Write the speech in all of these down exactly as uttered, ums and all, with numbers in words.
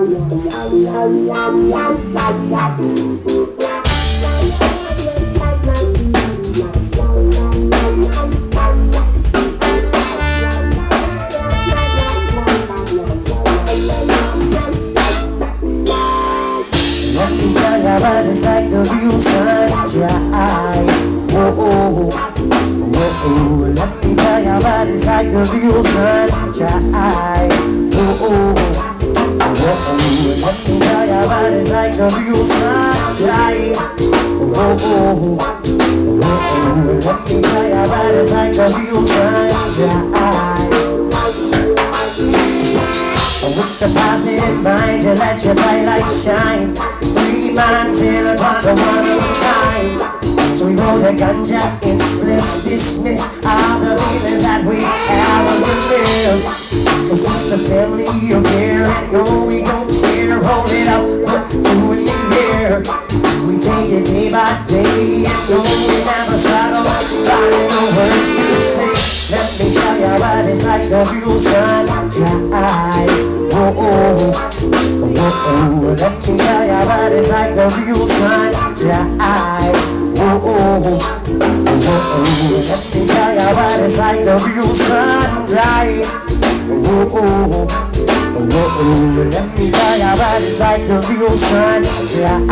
But it's like the real sunshine. Whoa, whoa, whoa. Let me tell you what it's like the real sunshine. Whoa, whoa, let me tell you what it's like the real sunshine. Whoa, whoa, let me tell you what it's like the real sunshine. With the positive mind, you let your bright light shine. Three minds intertwined to one at a time. So we roll the ganja in spliffs, dismiss all the feelings that we have on the bills. Cause it's a family affair, and no, we don't care. Hold it up, put two in the air. We take it day by day, and no, we never settle. Finding no words to say. Let me tell you what it's like the real sunshine. Whoa, whoa, whoa, let me tell you what it's like the real sunshine. Whoa, whoa, whoa, let me tell you what it's like the real sunshine. Whoa, whoa, whoa, let me tell you what it's like the real sunshine.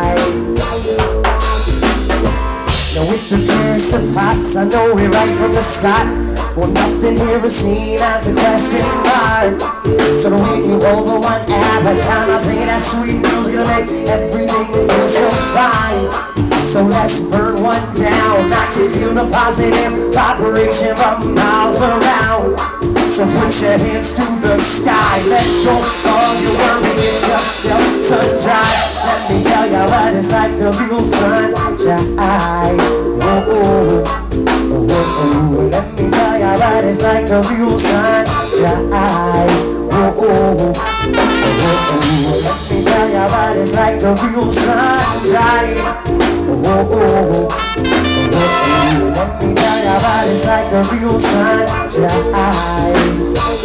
Now with the purest of hearts, I know we're right from the start. Well, nothing here is seen as a question mark. So to win you over one at a time, I play that sweet music to make everything feel so fine. So let's burn one down. I can feel the positive vibration from miles around. So put your hands to the sky. Let go of your worry, get yourself sun-dried. Let me tell you what it's like the real sunshine. Whoa, whoa, whoa, whoa. Let me tell you what it's like the real sunshine. Whoa, whoa, whoa. Let me tell you what it's like the real sunshine. Whoa, whoa, whoa. Let me tell you what it's like the real sunshine.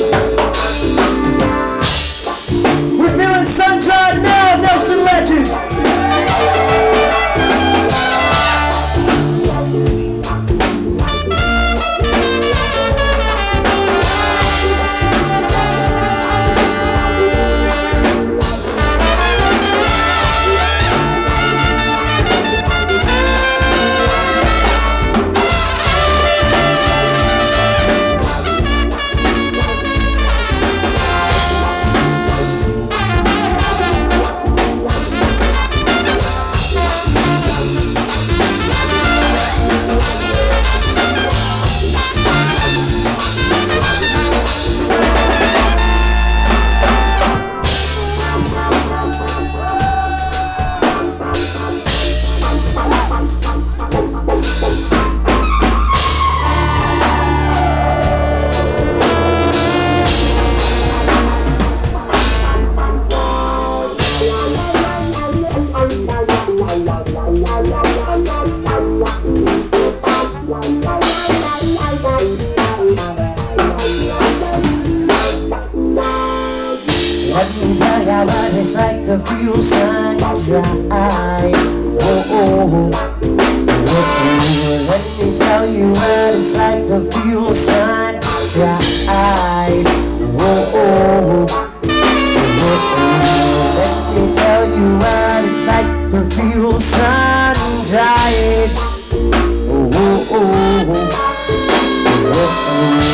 We're feeling sun-dried now, Nelson Ledges. Let me tell you what it's like to feel sunshine. Whoa, whoa, whoa. Let me tell you what it's like to feel sunshine. Whoa, whoa, whoa. Let me tell you what it's like to feel sunshine. Whoa, whoa, whoa.